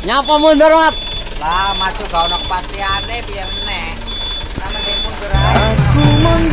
Nyapa mundur, Mat? Lah, maju gak ono kepastiane piye meneh. Sampe mundur ae.